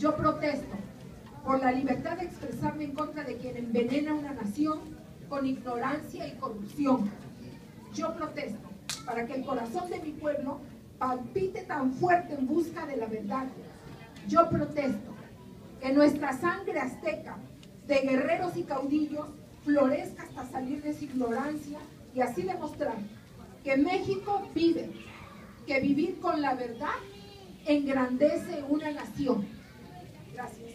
Yo protesto por la libertad de expresarme en contra de quien envenena una nación con ignorancia y corrupción. Yo protesto para que el corazón de mi pueblo palpite tan fuerte en busca de la verdad. Yo protesto que nuestra sangre azteca de guerreros y caudillos florezca hasta salir de su ignorancia y así demostrar que México vive, que vivir con la verdad engrandece una nación. Gracias.